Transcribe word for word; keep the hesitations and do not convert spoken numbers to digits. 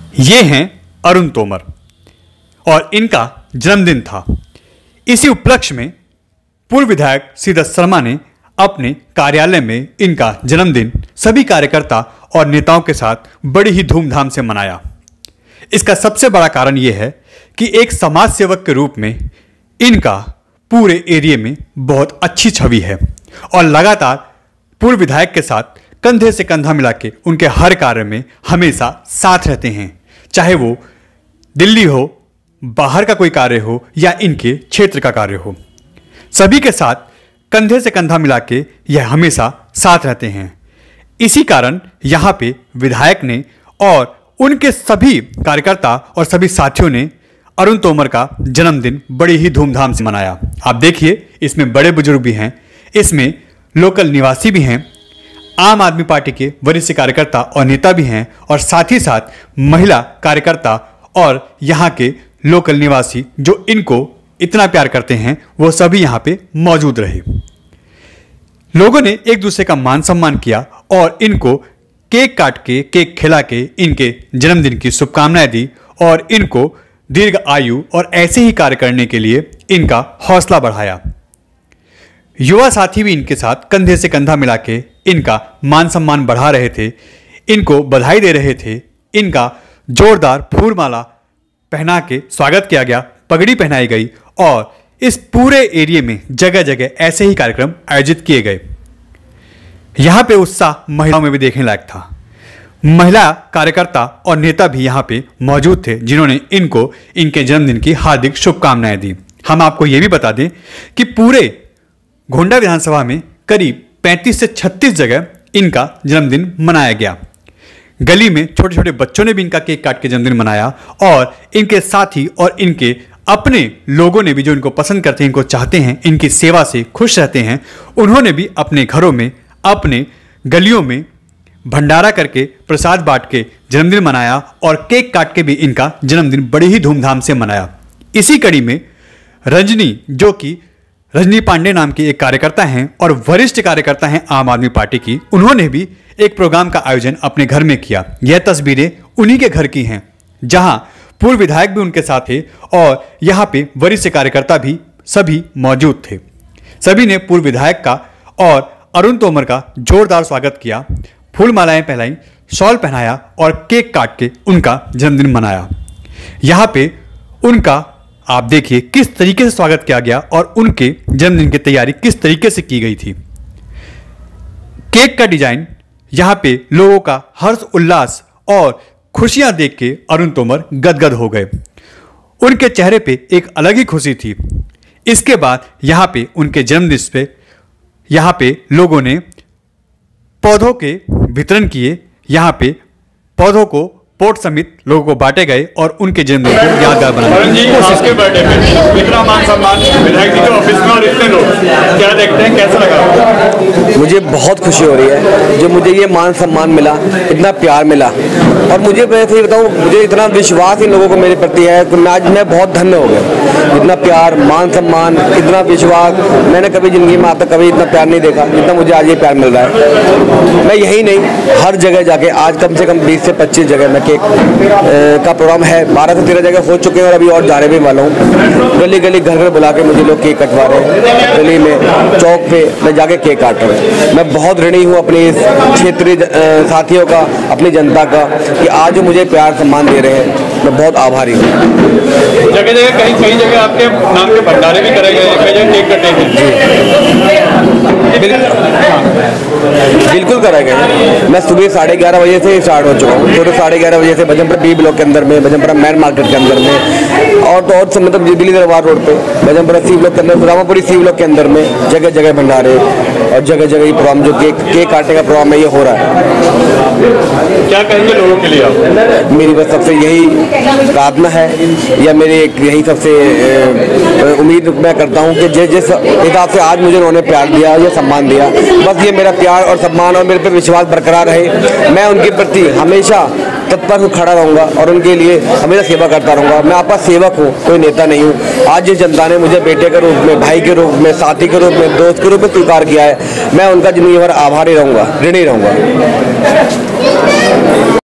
ये हैं अरुण तोमर और इनका जन्मदिन था। इसी उपलक्ष्य में पूर्व विधायक श्रीदत्त शर्मा ने अपने कार्यालय में इनका जन्मदिन सभी कार्यकर्ता और नेताओं के साथ बड़ी ही धूमधाम से मनाया। इसका सबसे बड़ा कारण यह है कि एक समाज सेवक के रूप में इनका पूरे एरिया में बहुत अच्छी छवि है और लगातार पूर्व विधायक के साथ कंधे से कंधा मिला के उनके हर कार्य में हमेशा साथ रहते हैं, चाहे वो दिल्ली हो, बाहर का कोई कार्य हो या इनके क्षेत्र का कार्य हो। सभी के साथ कंधे से कंधा मिला के यह हमेशा साथ रहते हैं। इसी कारण यहाँ पे विधायक ने और उनके सभी कार्यकर्ता और सभी साथियों ने अरुण तोमर का जन्मदिन बड़ी ही धूमधाम से मनाया। आप देखिए, इसमें बड़े बुजुर्ग भी हैं, इसमें लोकल निवासी भी हैं, आम आदमी पार्टी के वरिष्ठ कार्यकर्ता और नेता भी हैं और साथ ही साथ महिला कार्यकर्ता और यहाँ के लोकल निवासी जो इनको इतना प्यार करते हैं वो सभी यहाँ पे मौजूद रहे। लोगों ने एक दूसरे का मान सम्मान किया और इनको केक काट के केक खिला के इनके जन्मदिन की शुभकामनाएं दी और इनको दीर्घ आयु और ऐसे ही कार्य करने के लिए इनका हौसला बढ़ाया। युवा साथी भी इनके साथ कंधे से कंधा मिला के इनका मान सम्मान बढ़ा रहे थे, इनको बधाई दे रहे थे, इनका जोरदार फूलमाला पहना के स्वागत किया गया, पगड़ी पहनाई गई और इस पूरे एरिया में जगह जगह ऐसे ही कार्यक्रम आयोजित किए गए। यहाँ पे उत्साह महिलाओं में भी देखने लायक था। महिला कार्यकर्ता और नेता भी यहाँ पे मौजूद थे जिन्होंने इनको इनके जन्मदिन की हार्दिक शुभकामनाएं दी। हम आपको ये भी बता दें कि पूरे गोंडा विधानसभा में करीब पैंतीस से छत्तीस जगह इनका जन्मदिन मनाया गया। गली में छोटे छोटे बच्चों ने भी इनका केक काट के जन्मदिन मनाया और इनके साथी और इनके अपने लोगों ने भी जो इनको पसंद करते हैं, इनको चाहते हैं, इनकी सेवा से खुश रहते हैं, उन्होंने भी अपने घरों में, अपने गलियों में भंडारा करके प्रसाद बांट के जन्मदिन मनाया और केक काट के भी इनका जन्मदिन बड़ी ही धूमधाम से मनाया। इसी कड़ी में रजनी, जो कि रजनी पांडे नाम की एक कार्यकर्ता हैं और वरिष्ठ कार्यकर्ता हैं आम आदमी पार्टी की, उन्होंने भी एक प्रोग्राम का आयोजन अपने घर में किया। यह तस्वीरें उन्हीं के घर की हैं जहां पूर्व विधायक भी उनके साथ थे और यहां पे वरिष्ठ कार्यकर्ता भी सभी मौजूद थे। सभी ने पूर्व विधायक का और अरुण तोमर का जोरदार स्वागत किया, फूल मालाएं पहनाई, शॉल पहनाया और केक काट के उनका जन्मदिन मनाया। यहाँ पे उनका आप देखिए किस तरीके से स्वागत किया गया और उनके जन्मदिन की तैयारी किस तरीके से की गई थी। केक का डिजाइन, यहाँ पे लोगों का हर्ष उल्लास और खुशियां देख के अरुण तोमर गदगद हो गए। उनके चेहरे पे एक अलग ही खुशी थी। इसके बाद यहाँ पे उनके जन्मदिन पे यहाँ पे लोगों ने पौधों के वितरण किए। यहाँ पे पौधों को पोट समेत लोगों को बांटे गए और उनके जन्मदिन को यादगार बनाने की कोशिश की। बर्थडे में इतना मान सम्मान विधायक जी के ऑफिस में और इतने लोग क्या देखते हैं, कैसा लगा? मुझे बहुत खुशी हो रही है जो मुझे ये मान सम्मान मिला, इतना प्यार मिला और मुझे मैं सही बताऊँ, मुझे इतना विश्वास इन लोगों को मेरे प्रति है कि मैं आज मैं बहुत धन्य हो गया। इतना प्यार, मान सम्मान, इतना विश्वास मैंने कभी जिंदगी में आज तक कभी इतना प्यार नहीं देखा जितना मुझे आज ये प्यार मिल रहा है। मैं यही नहीं, हर जगह जाके आज कम से कम बीस से पच्चीस जगह में केक का प्रोग्राम है, बारह से तेरह जगह हो चुके हैं और अभी और जाने भी वाला हूँ। गली गली घर घर बुला के मुझे लोग केक कटवा रहे हैं, गली में, चौक पे मैं जाके केक काट रहा हूँ। मैं बहुत ऋणी हूँ अपने इस क्षेत्रीय साथियों का, अपनी जनता का, कि आज मुझे प्यार सम्मान दे रहे हैं। मैं बहुत आभारी हूँ। जगह जगह कहीं कई जगह आपके नाम के भंडारे भी करे गए, कई जगह केक कटे हैं। बिल्कुल कराए गए। मैं सुबह साढ़े ग्यारह बजे से स्टार्ट हो चुका हूँ, तो साढ़े ग्यारह बजे से भजनपुरा बी ब्लॉक के अंदर में, भजनपुरा मैन मार्केट के अंदर में और तो और मतलब दिल्ली दरबार रोड पे, भजनपुरा सी ब्लॉक के अंदर, रामापुरी सी ब्लॉक के अंदर में जगह जगह भंडारे और जगह जगह ये प्रोग्राम जो केक केक काटने का प्रोग्राम है ये हो रहा है। क्या कहेंगे लोगों के लिए आप? मेरी बस सबसे यही प्रार्थना है या मेरी एक यही सबसे उम्मीद मैं करता हूँ कि जिस जिस हिसाब से आज मुझे उन्होंने प्यार दिया या सम्मान दिया, बस ये मेरा प्यार और सम्मान और मेरे पे विश्वास बरकरार रहे। मैं उनके प्रति हमेशा तत्पर खड़ा रहूँगा और उनके लिए हमेशा सेवा करता रहूँगा। मैं आपका सेवक हूँ, कोई नेता नहीं हूँ। आज जिस जनता ने मुझे बेटे के रूप में, भाई के रूप में, साथी के रूप में, दोस्त के रूप में स्वीकार किया है, मैं उनका जिंदगी भर आभारी रहूँगा, ऋणी रहूँगा।